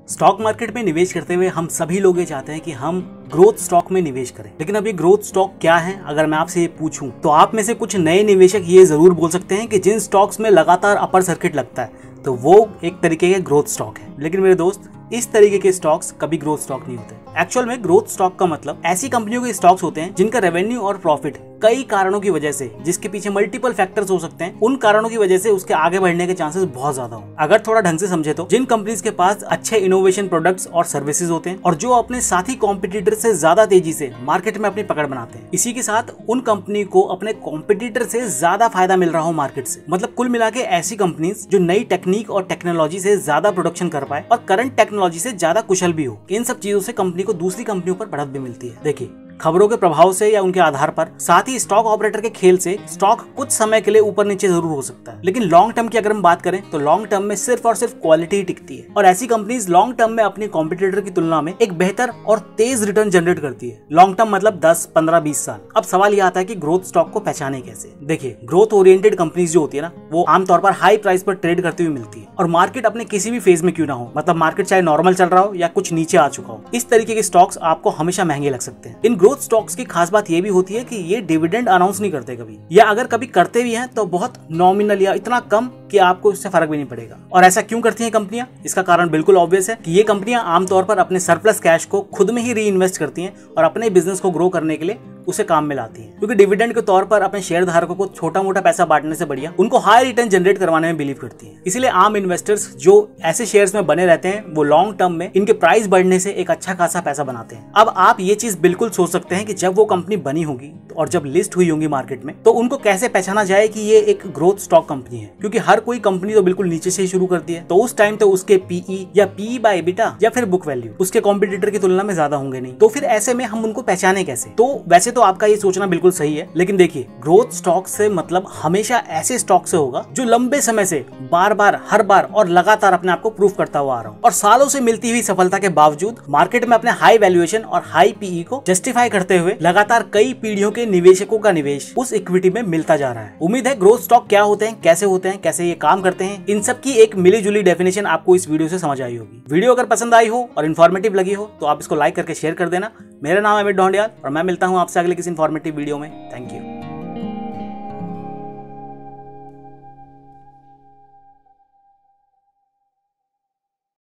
Stock market में निवेश करते हुए हम सभी लोग ये चाहते हैं कि हम ग्रोथ स्टॉक में निवेश करें। लेकिन अब ये ग्रोथ स्टॉक क्या है, अगर मैं आपसे ये पूछूं तो आप में से कुछ नए निवेशक ये जरूर बोल सकते हैं कि जिन स्टॉक्स में लगातार अपर सर्किट लगता है तो वो एक तरीके के ग्रोथ स्टॉक है। लेकिन मेरे दोस्त, इस तरीके के स्टॉक्स कभी ग्रोथ स्टॉक नहीं होते। एक्चुअल में ग्रोथ स्टॉक का मतलब ऐसी कंपनियों के स्टॉक्स होते हैं जिनका रेवेन्यू और प्रॉफिट कई कारणों की वजह से, जिसके पीछे मल्टीपल फैक्टर्स हो सकते हैं, उन कारणों की वजह से उसके आगे बढ़ने के चांसेस बहुत ज्यादा हो। अगर थोड़ा ढंग से समझे तो जिन कंपनीज के पास अच्छे इनोवेशन प्रोडक्ट्स और सर्विसेज होते हैं और जो अपने साथी कॉम्पिटिटर से ज्यादा तेजी से मार्केट में अपनी पकड़ बनाते हैं, इसी के साथ उन कंपनी को अपने कॉम्पिटिटर से ज्यादा फायदा मिल रहा हो मार्केट से। मतलब कुल मिला के ऐसी कंपनीज जो नई टेक्निक और टेक्नोलॉजी से ज्यादा प्रोडक्शन कर पाए और करंट टेक्नोलॉजी से ज्यादा कुशल भी हो। इन सब चीजों से कंपनी को दूसरी कंपनियों पर बढ़त भी मिलती है। देखिए, खबरों के प्रभाव से या उनके आधार पर, साथ ही स्टॉक ऑपरेटर के खेल से स्टॉक कुछ समय के लिए ऊपर नीचे जरूर हो सकता है, लेकिन लॉन्ग टर्म की अगर हम बात करें तो लॉन्ग टर्म में सिर्फ और सिर्फ क्वालिटी ही टिकती है। और ऐसी कंपनीज लॉन्ग टर्म में अपनी कॉम्पिटिटर की तुलना में एक बेहतर और तेज रिटर्न जनरेट करती है। लॉन्ग टर्म मतलब 10, 15, 20 साल। अब सवाल यह आता है कि ग्रोथ स्टॉक को पहचाने कैसे। देखिए, ग्रोथ ओरिएंटेड कंपनीज जो होती है ना, वो आमतौर पर हाई प्राइस पर ट्रेड करती हुई मिलती है और मार्केट अपने किसी भी फेज में क्यों ना हो, मतलब मार्केट चाहे नॉर्मल चल रहा हो या कुछ नीचे आ चुका हो, इस तरीके के स्टॉक्स आपको हमेशा महंगे लग सकते हैं। इन ग्रोथ स्टॉक्स की खास बात ये भी होती है कि ये डिविडेंड अनाउंस नहीं करते कभी, या अगर कभी करते भी हैं तो बहुत नॉमिनल या इतना कम कि आपको इससे फर्क भी नहीं पड़ेगा। और ऐसा क्यों करती हैं कंपनियां? इसका कारण बिल्कुल ऑब्वियस है कि ये कंपनियां आमतौर पर अपने सरप्लस कैश को खुद में ही री इन्वेस्ट करती हैं और अपने बिजनेस को ग्रो करने के लिए उसे काम में लाती हैं, क्योंकि डिविडेंड के तौर पर अपने शेयर धारकों को छोटा मोटा पैसा बांटने से बढ़िया उनको हाई रिटर्न जनरेट करवाने में बिलीव करती हैं। इसीलिए आम इन्वेस्टर्स जो ऐसे शेयर्स में बने रहते हैं वो लॉन्ग टर्म में इनके प्राइस बढ़ने से एक अच्छा खासा पैसा बनाते हैं। अब आप ये चीज बिल्कुल सोच सकते हैं कि जब वो कंपनी बनी होगी और जब लिस्ट हुई होंगी मार्केट में, तो उनको कैसे पहचाना जाए कि ये एक ग्रोथ स्टॉक कंपनी है, क्योंकि हर कोई कंपनी तो बिल्कुल नीचे से ही शुरू करती है। तो उस टाइम तो उसके पीई या पीई बाय एबिटा या फिर बुक वैल्यू उसके कॉम्पिटिटर की तुलना में ज्यादा होंगे नहीं। तो फिर ऐसे में हम उनको पहचाने कैसे? तो वैसे तो आपका ये सोचना बिल्कुल सही है, लेकिन देखिए, ग्रोथ स्टॉक से मतलब हमेशा ऐसे स्टॉक से होगा जो लंबे समय से बार बार, हर बार और लगातार अपने आप को प्रूव करता हुआ आ रहा हो और सालों से मिलती हुई सफलता के बावजूद मार्केट में अपने हाई वैल्यूएशन और हाई पीई को जस्टिफाई करते हुए लगातार कई पीढ़ियों के निवेशकों का निवेश उस इक्विटी में मिलता जा रहा है। उम्मीद है ग्रोथ स्टॉक क्या होते हैं, कैसे होते हैं, कैसे ये काम करते हैं, इन सब की एक मिली जुली डेफिनेशन आपको इस वीडियो से समझ आई होगी। वीडियो अगर पसंद आई हो और इन्फॉर्मेटिव लगी हो तो आप इसको लाइक करके शेयर कर देना। मेरा नाम है अमित ढोंडियाल और मैं मिलता हूँ आपसे अगले किसी इन्फॉर्मेटिव वीडियो में। Thank you.